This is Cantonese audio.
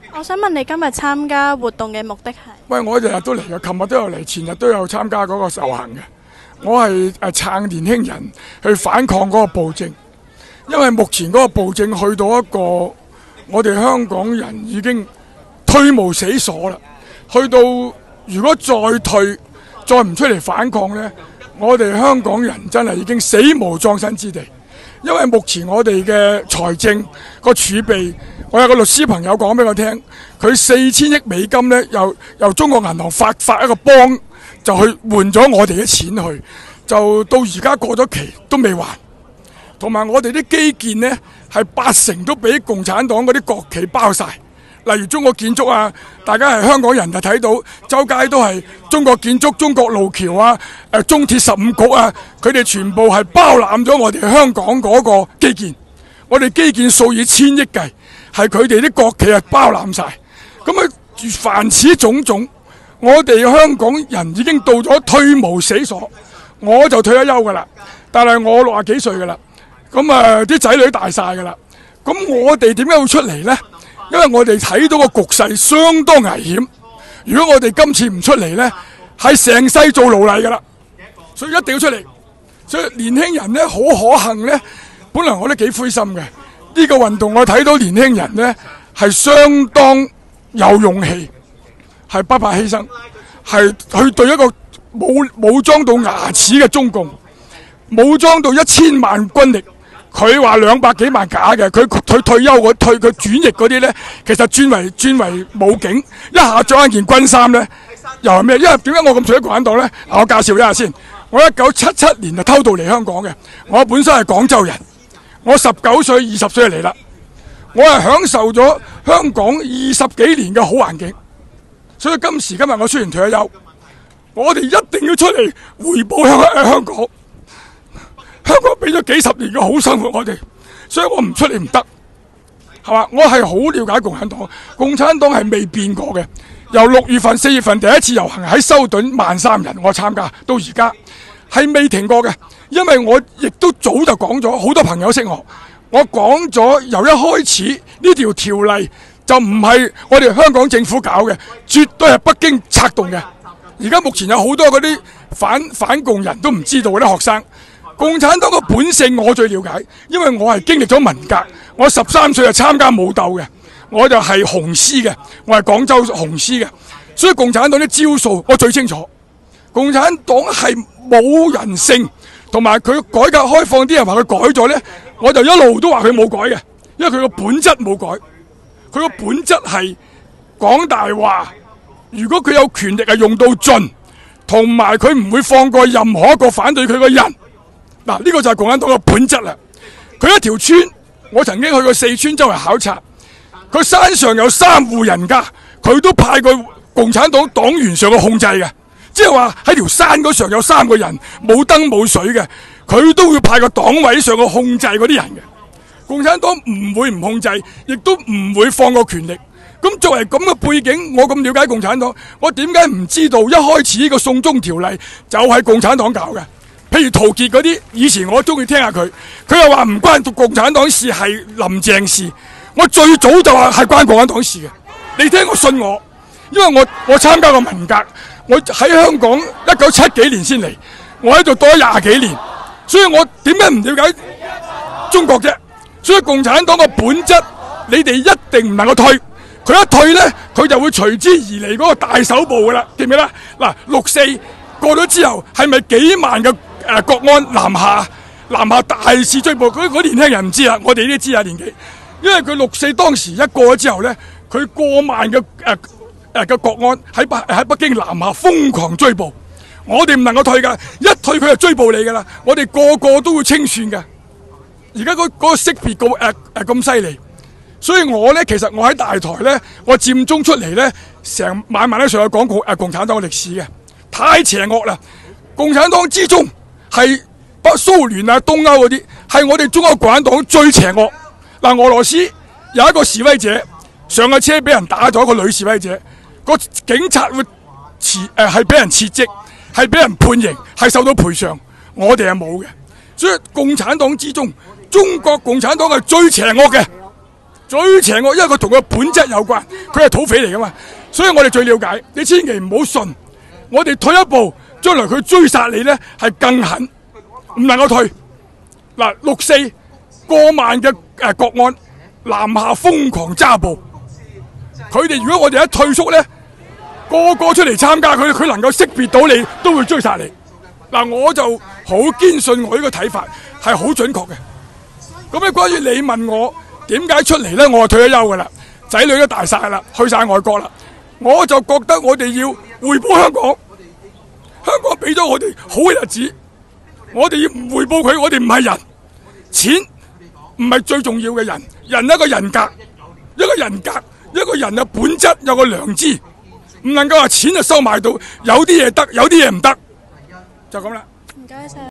我想問你今日參加活動嘅目的係？ 喂，我日日都嚟嘅，琴日都有嚟，前日都有參加嗰個遊行嘅。我係撐年輕人去反抗嗰個暴政，因為目前嗰個暴政去到一個我哋香港人已經退無死所啦。去到如果再退，再唔出嚟反抗呢，我哋香港人真係已經死無葬身之地。因為目前我哋嘅財政個儲備，我有個律師朋友講俾我聽，佢4000億美金呢，由中國銀行發一個幫，就去換咗我哋嘅錢去，就到而家過咗期都未還。同埋我哋啲基建呢，係80%都俾共產黨嗰啲國企包晒。例如中國建築啊，大家係香港人就睇到周街都係中國建築、中國路橋啊、中鐵15局啊，佢哋全部係包攬咗我哋香港嗰個基建。我哋基建數以千億計，係佢哋啲國企係包攬晒。咁啊，凡此種種，我哋香港人已經到咗退無死所。我就退咗休噶啦，但係我60幾歲噶啦，咁啊啲仔女大晒噶啦。咁我哋點解會出嚟呢？因為我哋睇到個局勢相當危險，如果我哋今次唔出嚟呢，係成世做奴隸噶啦，所以一定要出嚟。所以年輕人呢，好可幸呢，本來我都幾灰心嘅。呢個運動我睇到年輕人呢，係相當有勇氣，係不怕犧牲，係去對一個武裝到牙齒嘅中共，武裝到1000萬軍力。佢話200幾萬假嘅，佢退休佢轉役嗰啲呢，其實轉為武警，一下着一件軍衫呢，又係咩？因為點解我咁熟悉共產黨呢？我介紹一下先。我1977年就偷渡嚟香港嘅，我本身係廣州人，我19歲20歲嚟啦，我係享受咗香港20幾年嘅好環境，所以今時今日我雖然退咗休，我哋一定要出嚟回報香港。香港俾咗幾10年嘅好生活我哋，所以我唔出嚟唔得，係嘛？我係好了解共產黨，共產黨係未變過嘅。由6月份、4月份第一次遊行喺修頓13000人，我參加到而家係未停過嘅。因為我亦都早就講咗，好多朋友識我講咗由一開始呢條條例就唔係我哋香港政府搞嘅，絕對係北京策動嘅。而家目前有好多嗰啲反共人都唔知道嗰啲學生。共產黨嘅本性我最了解，因為我係經歷咗文革，我13歲就參加武鬥嘅，我就係紅絲嘅，我係廣州紅絲嘅，所以共產黨啲招數我最清楚。共產黨係冇人性，同埋佢改革開放啲人話佢改咗呢，我就一路都話佢冇改嘅，因為佢個本質冇改，佢個本質係講大話。如果佢有權力係用到盡，同埋佢唔會放過任何一個反對佢嘅人。嗱，呢個就係共產黨嘅本質啦。佢一條村，我曾經去過4村周圍考察，佢山上有3戶人家，佢都派過共產黨黨員上去控制嘅，即係話喺條山嗰上有3個人冇燈冇水嘅，佢都會派個黨委上去控制嗰啲人嘅。共產黨唔會唔控制，亦都唔會放過權力。咁作為咁嘅背景，我咁了解共產黨，我點解唔知道一開始呢個送中條例就係共產黨搞嘅？譬如陶傑嗰啲，以前我中意聽下佢，佢又話唔關共產黨事，係林鄭事。我最早就話係關共產黨事嘅，你聽我信我，因為我參加過文革，我喺香港1970幾年先嚟，我喺度多20幾年，所以我點解唔了解中國啫？所以共產黨嘅本質，你哋一定唔能夠退，佢一退呢，佢就會隨之而嚟嗰個大搜捕噶啦，記唔記得？嗱，64過咗之後，係咪幾萬嘅？國安南下大肆追捕，嗰年輕人唔知啦，我哋呢啲知啊年紀，因為佢64當時一過咗之後呢，佢過萬嘅國安喺北京南下瘋狂追捕，我哋唔能夠退噶，一退佢就追捕你噶啦，我哋個個都會清算噶。而家嗰個識別咁犀利，所以我呢，其實我喺大台呢，我佔中出嚟呢，成晚都上去講共產黨嘅歷史嘅，太邪惡啦！共產黨之中。係北蘇聯啊、東歐嗰啲，係我哋中國共產黨最邪惡。嗱，俄羅斯有一個示威者上架車俾人打咗，個女示威者，個警察會係俾人撤職，係俾人判刑，係受到賠償。我哋係冇嘅，所以共產黨之中，中國共產黨係最邪惡嘅。 最邪惡，因為佢同佢本質有關，佢係土匪嚟噶嘛，所以我哋最了解。你千祈唔好信，我哋退一步，將來佢追殺你呢係更狠，唔能夠退。嗱，6·4過萬嘅國安，南下瘋狂揸捕，佢哋如果我哋一退縮呢，個個出嚟參加佢能夠識別到你，都會追殺你。嗱，我就好堅信我呢個睇法係好準確嘅。咁咧，關於你問我點解出嚟呢？我係退咗休噶啦，仔女都大晒啦，去晒外國啦。我就覺得我哋要回報香港，香港俾咗我哋好嘅日子，我哋要唔回報佢，我哋唔係人，錢唔係最重要嘅人，人一個人格，一個人格，一個人嘅本質有個良知，唔能夠話錢就收買到，有啲嘢得，有啲嘢唔得，就咁啦。 唔該晒。